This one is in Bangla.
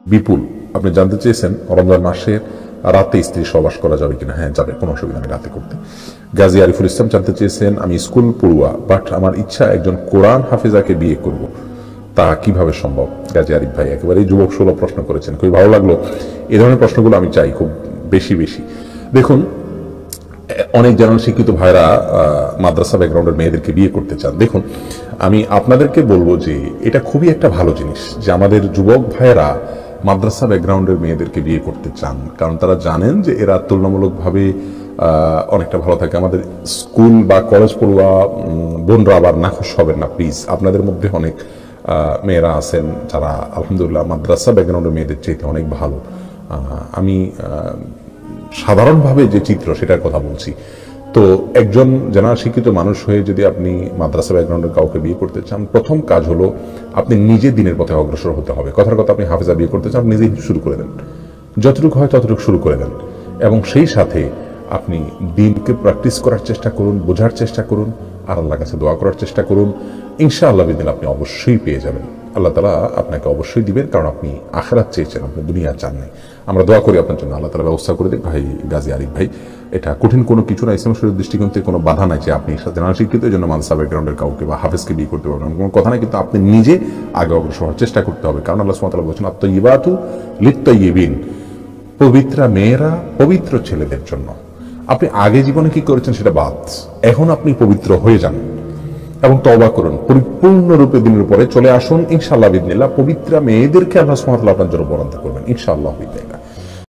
বিপুল, আপনি জানতে চেয়েছেন রমজান মাসে রাতে স্ত্রী সহবাস করা যাবে কিনা। হ্যাঁ, যাবে, কোনো অসুবিধা নেই রাতে করতে। গাজী আরিফুল ইসলাম জানতে চেয়েছেন, আমি স্কুল পড়ুয়া, বাট আমার ইচ্ছা একজন কোরআন হাফেজাকে বিয়ে করব, তা কিভাবে সম্ভব? গাজী আরিফ ভাই একেবারেই যুবক সুলভ প্রশ্ন করেছেন, খুবই ভালো লাগলো। এই ধরনের প্রশ্নগুলো আমি চাই খুব বেশি বেশি। দেখুন, অনেক জেনারেল শিক্ষিত ভাইরা মাদ্রাসা ব্যাকগ্রাউন্ডের মেয়েদেরকে বিয়ে করতে চান। দেখুন, আমি আপনাদেরকে বলবো যে এটা খুবই একটা ভালো জিনিস যে আমাদের যুবক ভাইয়েরা মাদ্রাসা ব্যাকগ্রাউন্ডের মেয়েদেরকে বিয়ে করতে চান, কারণ তারা জানেন যে এরা তুলনামূলকভাবে অনেকটা ভালো থাকে। আমাদের স্কুল বা কলেজ পড়ুয়া বোনরা আবার নাখোশ হবেন না প্লিজ। আপনাদের মধ্যে অনেক মেয়েরা আছেন যারা আলহামদুলিল্লাহ মাদ্রাসা ব্যাকগ্রাউন্ডের মেয়েদের চাইতে অনেক ভালো। আমি সাধারণভাবে যে চিত্র সেটার কথা বলছি। তো একজন জেনারেল শিক্ষিত মানুষ হয়ে যদি আপনি মাদ্রাসা ব্যাকগ্রাউন্ডের কাউকে বিয়ে করতে চান, প্রথম কাজ হলো আপনি নিজে দিনের পথে অগ্রসর হতে হবে। কথার কথা, আপনি হাফেজা বিয়ে করতে চান, নিজেই শুরু করে দেন, যতটুকু হয় ততটুকু শুরু করে দেন, এবং সেই সাথে আপনি দিনকে প্র্যাকটিস করার চেষ্টা করুন, বোঝার চেষ্টা করুন, আর আল্লাহর কাছে দোয়া করার চেষ্টা করুন। ইনশাআল্লাহ বিদিন আপনি অবশ্যই পেয়ে যাবেন। আল্লাহ তাআলা আপনাকে অবশ্যই দিবেন, কারণ আপনি আখিরাত চেয়েছেন, আপনি দুনিয়া চান নাই। আমরা দোয়া করি আপনার জন্য, আল্লাহ তাআলা ব্যবস্থা করে দিন। ভাই গাজী আরিফ ভাই, এটা কঠিন কোনো কিছু না, ইসলাম শরীয়তের দৃষ্টিকোণ থেকে কোনো বাধা নাই যে আপনি জেনারেল শিক্ষিত এই জন্য মাদ্রাসা ব্যাকগ্রাউন্ডের কাউকে বা হাফেজকে বিয়ে করতে পারবেন, কোনো কথা নাই। কিন্তু আপনি নিজে আগে অগ্রসর হওয়ার চেষ্টা করতে হবে, কারণ আল্লাহ সুবহানাহু ওয়া তাআলা বলেছেন আত-তাইয়্যিবাতু লিত-তাইয়্যিবিন, পবিত্র মেয়েরা পবিত্র ছেলেদের জন্য। আপনি আগে জীবনে কি করেছেন সেটা বাদ, এখন আপনি পবিত্র হয়ে যান এবং তওবা করুন, পরিপূর্ণরূপে দিনের পরে চলে আসুন। ইনশাআল্লাহ বিদিনিল্লাহ পবিত্র মেয়েদেরকে আল্লাহ সুবহানাহু ওয়া তাআলা আপনার জন্য বরাদ্দ করবেন ইনশাআল্লাহ বিদিনিল্লাহ।